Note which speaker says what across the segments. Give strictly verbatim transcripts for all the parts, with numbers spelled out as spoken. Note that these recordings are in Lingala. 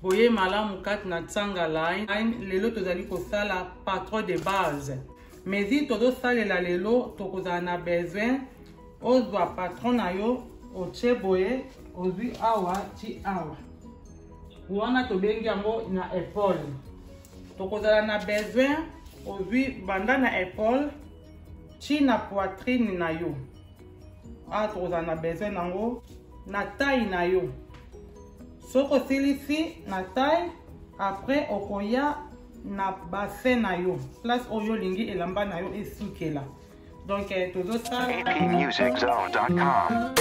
Speaker 1: Boye malamu kati na tsanga line. Lelo tozali kosala patron de base. Mais si todo salela lelo tokozala na besoin ozwa patron na yo otie boye ozwi awa ti awa. Wana tobengi yango na épaule. Tokozala na besoin ozwi banda na épaule ti na poitrine na yo. Ah, tokozala na besoin nango na taille na yo. Soko silisi na taille, après okoya na bassin na yo. Place oyo lingi elamba na yo esukela. Donc tozo sala
Speaker 2: A P music zone dot com.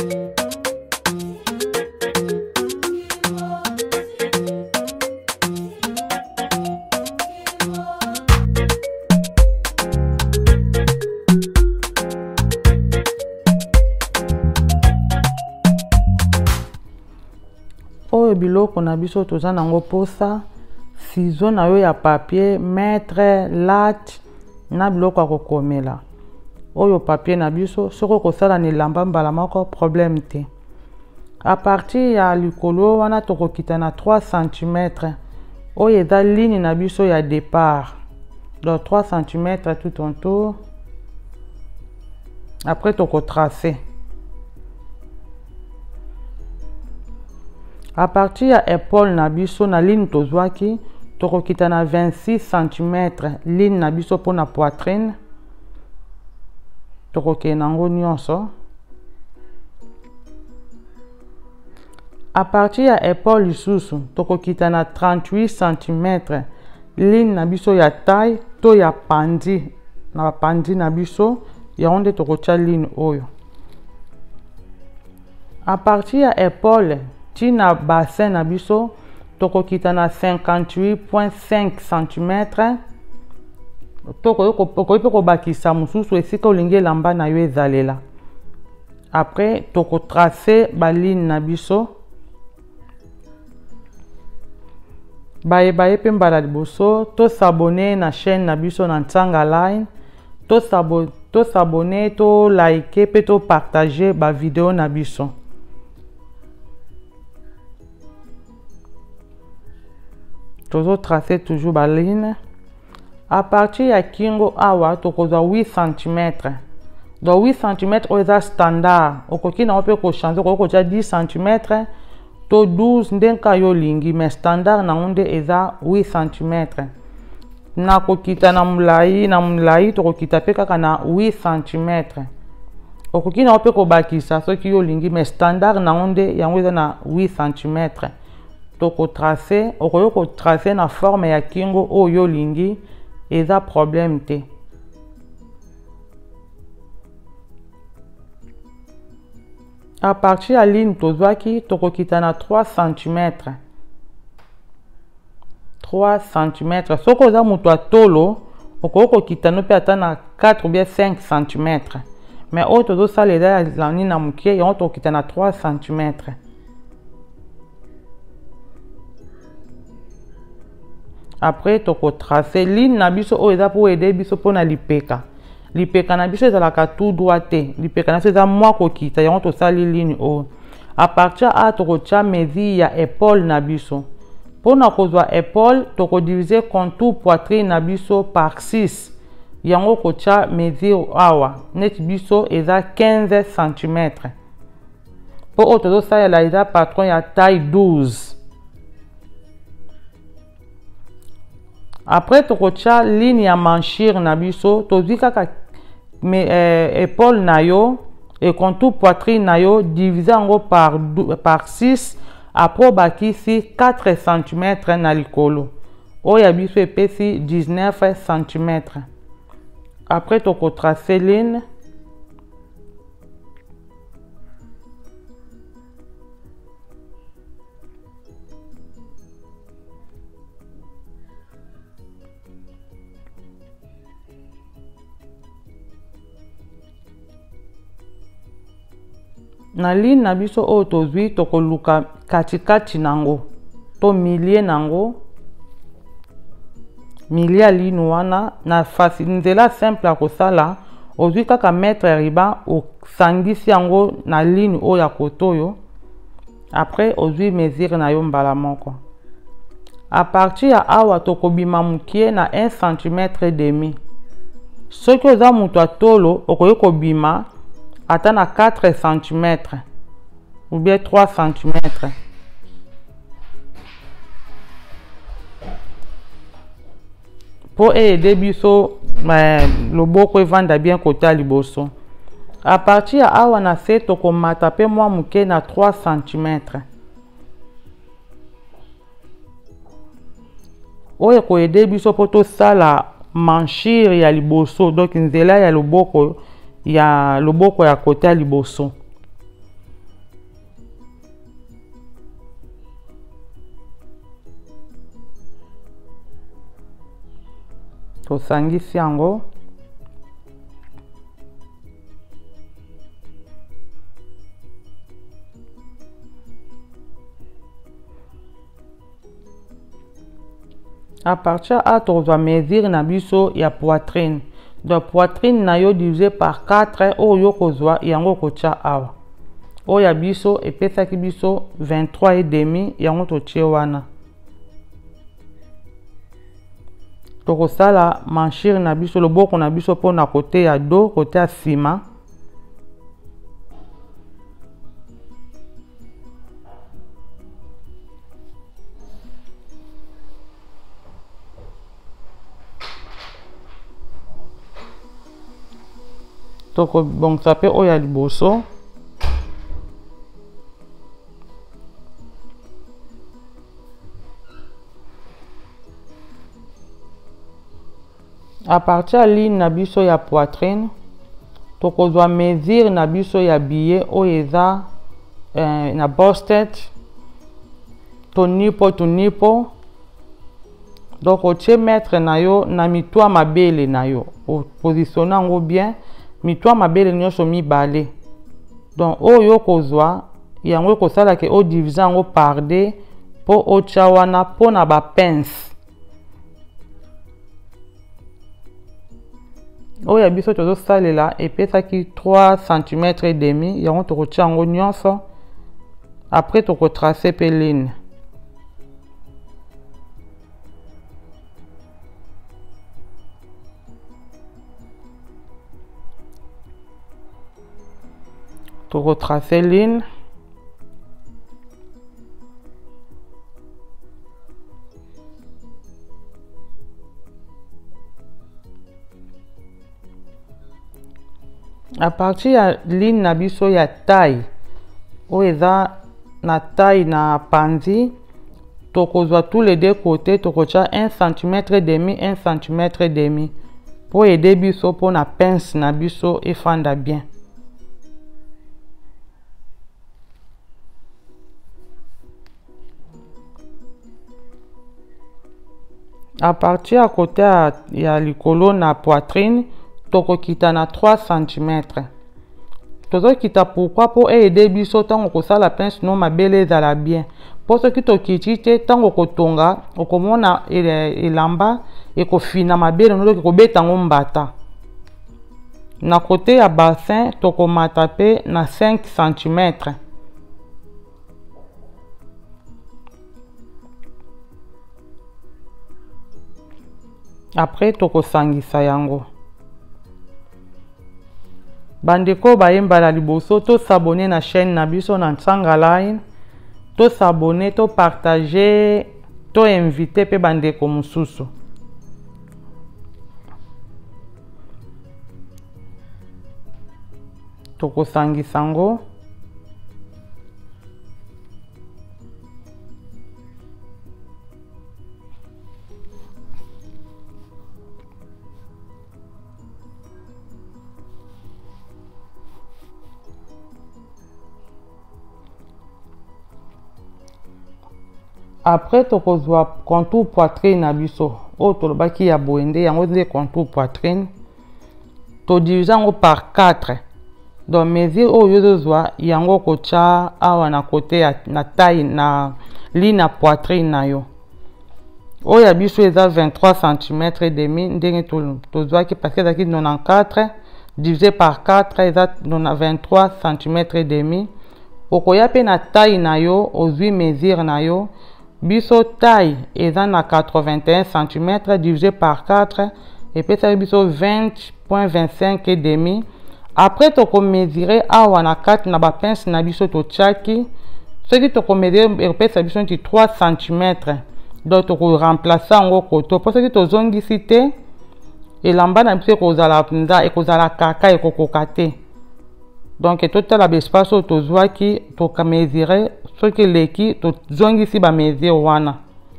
Speaker 1: Oyo biloko na biso toza nango posa ciseau na yo ya papier mètre latte na biloko ya kokomela. Oyo papier na biso soko kosala ni lamba mbala moko problème te. A partir ya likolo wana tokokita na trois centimètres. Oyo eza ligne na biso ya départ. Donc trois centimètres tout en tour. Après toko tracer. A partir ya épaule na biso na ligne tozwaki tokokita na vingt-six centimètres ligne na biso pour na poitrine. Tokoke nango nyonso. A partir ya épaule lisusu tokokita na trente-huit centimètres ligne na biso ya taille to ya pandi na pandi na biso ya onde tokotia ligne oyo. A partir ya épaule ti na bassin na biso tokokita na cinquante-huit virgule cinq centimètres. Tokoki pe kobakisa mosusu esika olingi elamba na yo ezalela. Après tokotrace baline na biso. Baye pe mbala liboso to s'abonner na chaîne na biso na Ntsanga Line. To s'abonner to s'abonner to liker pe to partager ba vidéo na biso. Toujours tracer toujours ba ligne. À partir ya kingo awa tokozwa huit centimètres. Donc huit centimètres oza standard. Okoki na ope ko changer ko koja dix centimètres to douze ndenka yo lingi mais standard na onde eza huit centimètres. Na kokita na mulai na mulai tokokita pe kaka na huit centimètres. Okoki na ope ko bakisa soki yo lingi mais standard na onde yango eza na huit centimètres. Toko tracer okoyo ko tracer na forme ya kingo oyo lingi eza problème te. À partir ya ligne tozwaki tokokita na trois centimètres. trois centimètres. Soko oza mutu atolo okoyo kokita no pe ata na quatre ou bien cinq centimètres. Mais oyo tozosala eza ya lani na mukie yango tokokita na trois centimètres. Après toko tracer ligne na biso oyo eza pour aider biso pona lipeka. Lipeka na biso ezalaka tout droit te. Lipeka na biso eza mwa kokita yango tosali ligne oyo. A partir a toko tia mesure ya épaule na biso. Pona kozwa épaule toko diviser contour poitrine na biso par six. Yango ko tia mesure awa. Net biso eza quinze centimètres. Po oyo tozosala eza patron ya taille douze. Après tokotia ligne ya manchure na biso tozwi kaka me eh, épaule na yo et contour poitrine na yo divisé yango par par six. Après bakisi quatre centimètres na likolo oyo ya biso epesi dix-neuf centimètres. Après tokotracer ligne. Na ligne na biso oyo tozwi tokoluka katikati nango to milieu nango milieu ya ligne wana na fasi nzela simple ya kosala ozwi kaka mettre riba osangisi yango na ligne oyo ya koto oyo. Après ozwi mesure na yo mbala moko. À partir ya awa tokobima mukie na un centimètre et demi. Soki oza mutu atolo okoki kobima ata na quatre centimètres ou bien trois centimètres. Pour aider biso eh, loboko evanda bien côté à liboso. À partir ya awa na se tokomata pe mwa muke na trois centimètres. Oyo ko aider biso po to sala manchure ya liboso, donc nzela ya loboko ya loboko ya côté ya liboso. Tosangisi yango. À partir à tu dois mesurer na biso ya poitrine. Donc poitrine na yo divisé par quatre o yo kozwa yango kocha awa. O ya biso epesaki biso vingt-trois et demi yango totie wana. Tokosala manchure na biso loboko na biso po na côté ya dos, côté ya sima. Toko bon sape oya liboso. À partir ya ligne na biso ya poitrine, tokozwa mesure na biso ya billet oyo eza eh, na bostet to nipo to nipo. Donc otie mettre na yo na mitwa mabele na yo. O positionne yango bien. Mitwa mabele nyonso mibale. Donc oyo kozwa yango kosala ke o divise yango par deux po otia wana po na ba pince. Oyo biso tozo salela epesaki trois centimètres et demi yango tokotia yango nyonso. Après toko tracer pe ligne. Pour retracer ligne. À partir ya ligne na biso ya taille o eza na taille na panzi tokozwa tous les deux côtés tokocha un centimètre et demi un centimètre et demi pour aider biso pour na pince na biso efanda bien. À partir à côté il y a le colonne na poitrine, toko kita na trois centimètres. Tozo kita pourquoi pour aider biso tango ko sala pince no mabele ezala bien. Pour ce qui to kitite tango ko tonga okomona elamba e ko fina mabele no ko beta ngombata. Na côté ya bassin toko matape na cinq centimètres. Après toko sangisa yango. Bandeko bayemba la liboso to s'abonner na chaîne na biso na Ntsanga Line. To s'abonner, to partager, to inviter pe bandeko mususu. Toko sangisa yango. Après tokozwa contour poitrine na biso o tolobaki ya boende yango nde contour poitrine to divise yango par quatre. Donc mesure oyo yozwa yango kocha awa na côté ya na taille na ligne na poitrine na yo. Oyo ya biso eza vingt-trois centimètres et demi ndenge tozwaki parce que ezaki quatre divisé par quatre eza vingt-trois centimètres et demi. Okoya pe na taille na yo ozwi mesure na yo biso taille eza na quatre-vingt-un centimètres divisé par quatre et puis ça biso vingt virgule vingt-cinq et demi. Après toko mesurer awa na kati na ba pince na biso to tchaki ce qui toko mesurer et puis ça biso ti trois centimètres. Donc toko remplacer ngo koto pour ce qui to zongisi te elamba na biso ekozala mpenza ekozala kaka ekokoka te. Donc totala l'espace oyo tozwaki tokamesire soki eleki tozongisi bamesure wana.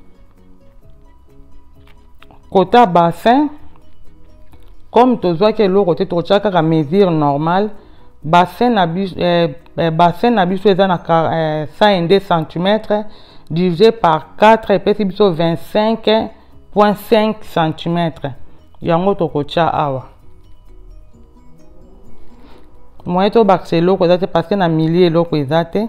Speaker 1: Kota bassin comme tozwaki eloko te tokotia kaka mesure normale. Bassin na biso eh, eh, bassin na biso eza na eh, cent un centimètres divisé par quatre epesi biso vingt-cinq virgule cinq centimètres. Yango tokotia awa. Moyen to bakse eloko eza te parce que na milieu eloko eza te.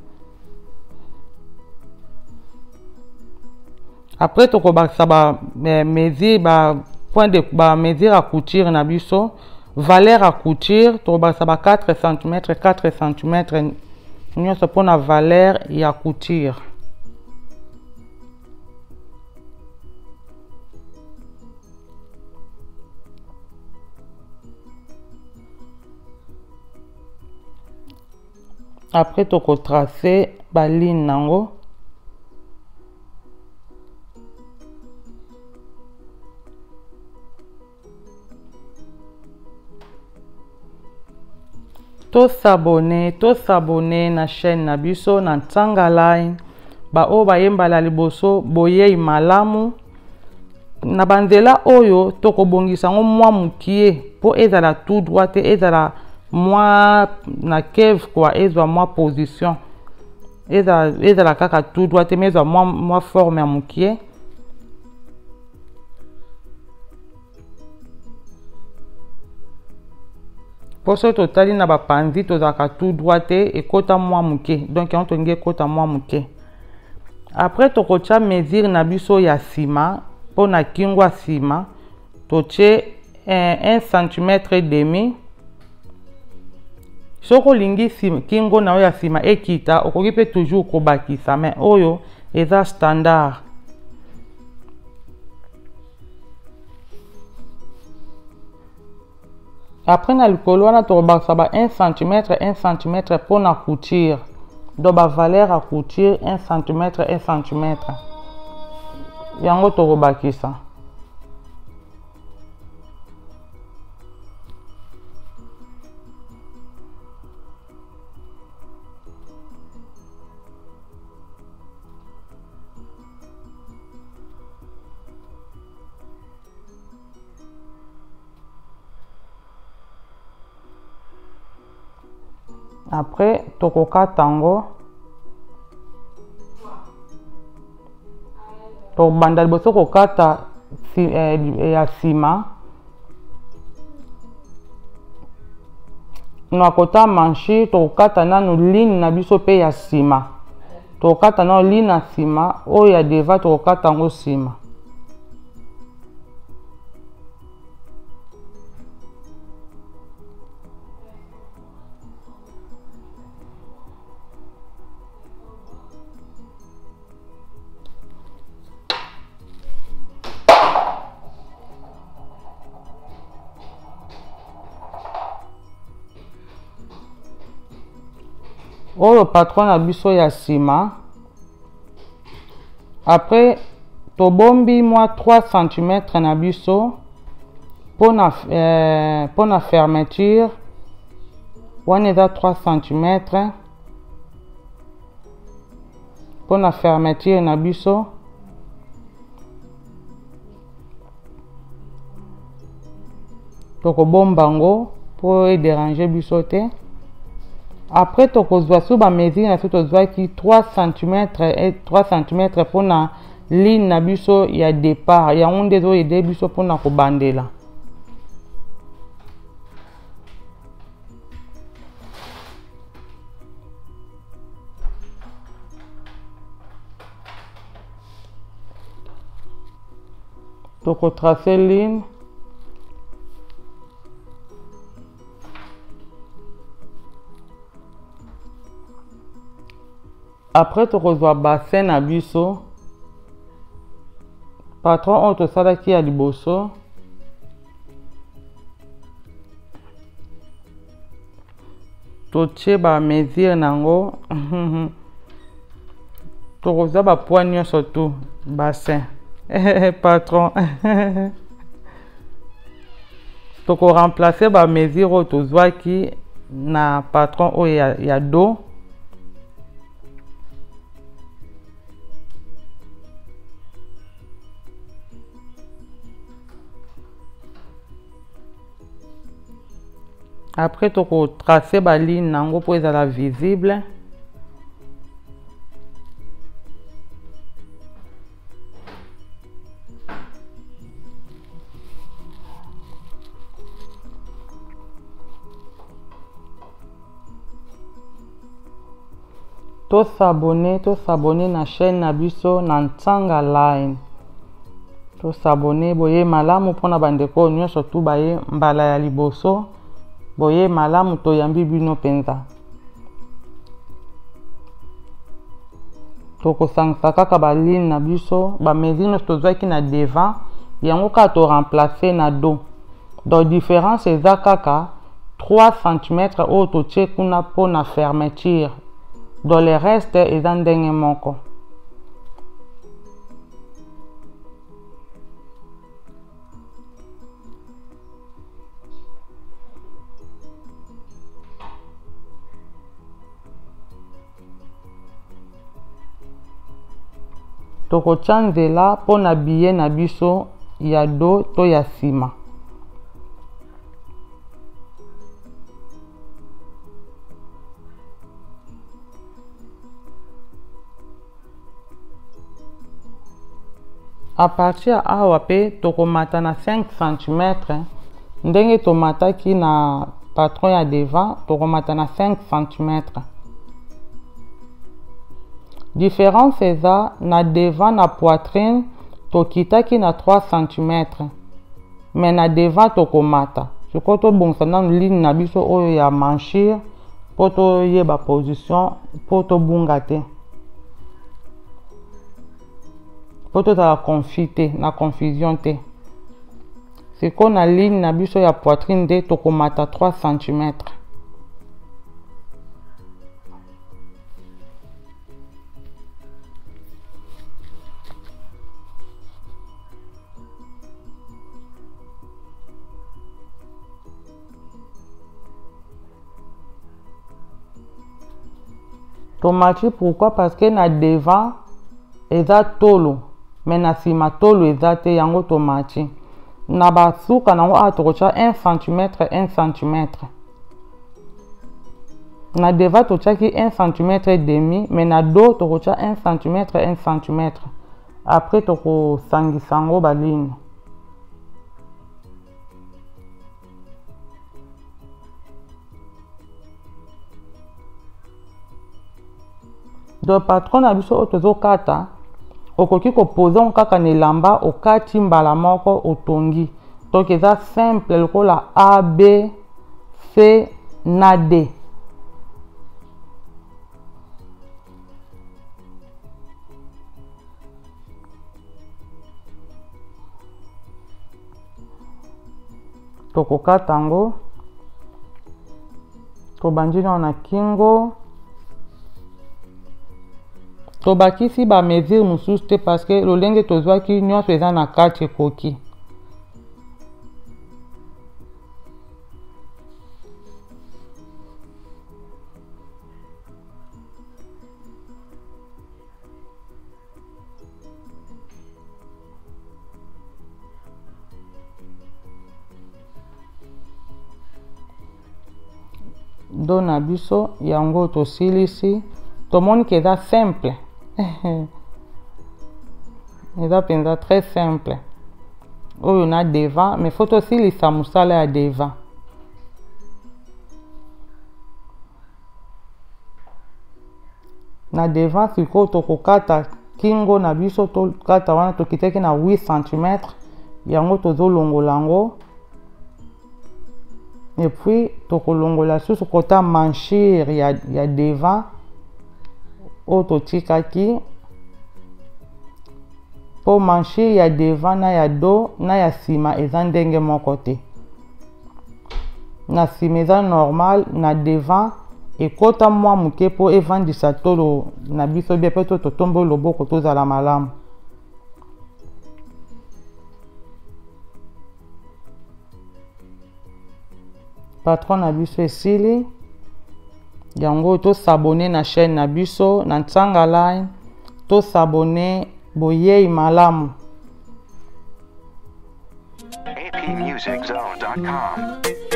Speaker 1: Après toko baksa ba mesure ba point de ba mesure à couture na biso valeur à couture toko baksa ba quatre centimètres quatre centimètres nyonso pona valeur ya couture. Après toko tracer ba ligne nango. To s'abonner, to s'abonner na chaîne na biso na Ntsanga Line. Ba o ba yembala liboso boye malamu. Na banzela oyo toko bongisa ngo mwa mukie po ezala tout droite ezala moi na cave quoi ezwa moi position ezala ezala kaka tout droite mais ezwa moi moi forme ya mukie. Pour ce totali na ba panzi tozaka tout droite et kota moi mukie donc on tonge kota moi mukie. Après tokotia mesure na biso ya sima po na kingwa sima toche un centimètre et demi. Soko lingi sima kingo na ya sima ekita okoki pe toujours kobakisa mais oyo eza standard. Après na likolo wana tokobakisa ba un centimètre un centimètre pour na couture. Donc ba valeur à couture un centimètre un centimètre. Yango tokobakisa. Après tokoka tango to banda liboso kokata si, eh, ya sima na kota manchi tokata nanu ligne na biso pe ya sima tokata na ligne na sima oyo ya deva tokata ngo sima. Oh, le patron a biso ya sima. Après, to bombi moi trois centimètres na biso pour na, euh, pour na fermeture. On est à trois centimètres pour la fermeture na biso. Toko bombango pour déranger biso te. Après tokozwa sous ba mesure na tozwa ki trois centimètres et trois centimètres pour na ligne na biso ya départ ya onde zo aider biso pour na ko bandela. Toko tracer ligne. Après tu reçois bassin na biso patron oyo tosalaki ya liboso totie ba mesure nango tokozwa ba poids nyonso tu bassin patron toko remplacer ba mesure oyo tozwaki na patron oyo ya, ya dos. Après toko tracer ba ligne nango pour ezala visible. To s'abonner, to s'abonner na chaîne na biso na Ntsanga Line. To s'abonner boye malamu pona bandeko nyonso tu baye mbala ya liboso. Boye malamu to yambi bino penza. Toko sangisa kaka ba ligne na biso, ba mesure nyonso tozwaki na devant, yango ka to remplacer na dos. Donc différence eza kaka trois centimètres oyo totie kuna pona fermeture. Dans le reste eza ndenge moko. Tokotia nzela pona billet na biso ya dos to ya sima. À partir awa pe tokomata na cinq centimètres ndenge tomataki na patron ya devant tokomata na cinq centimètres. Différence eza na devant na poitrine tokitaki na trois centimètres mais na devant tokomata siko tobongisa nanu ligne na biso oyo ya manchure po toyeba position po tobunga te. Poto la confité na confusion te. C'est qu'on a ligne na biso ya poitrine de tokomata trois centimètres. Tomati pourquoi? Parce que na devant eza tolo. Mais na sima tolo eza te yango tomati. Na basuka nango a tokotia un centimètre un centimètre. Na devant totiaki un centimètre et demi, mais na dos tokotia un centimètre un centimètre. Après toko sangisa ngo ba ligne. Do patron na biso otozo kata okoki kopoza kaka na elamba okati mbala moko otongi. Donc eza simple lokola A, B, C na D. Tokokata yango tobandi na kingo. Tobakisi ba mesure mususu te parce que lolenge tozwaki nyonso eza na kati ekoki. Do na biso yango tosilisi tomoni ke eza simple. Eza penza très simple. Oyo na devant mais faut tosilisa musala ya devant. Na devant siko tokokata kingo na biso tokata wana tokiteki na huit centimètres yango tozolongola yango. Et puis tokolongola susu kota manchure ya, ya devant oyo totikaki po manche ya devant na ya dos na ya sima eza ndenge moko te. Na sima eza normal, na devant ekota mwa muke po evandisa tolo na biso bia pe to totombo loboko tozala malamu. Patron na biso esili. Yango to s'abonner na chaîne na biso na Ntsanga Line, to s'abonner boyei malamu.
Speaker 2: A P music zone dot com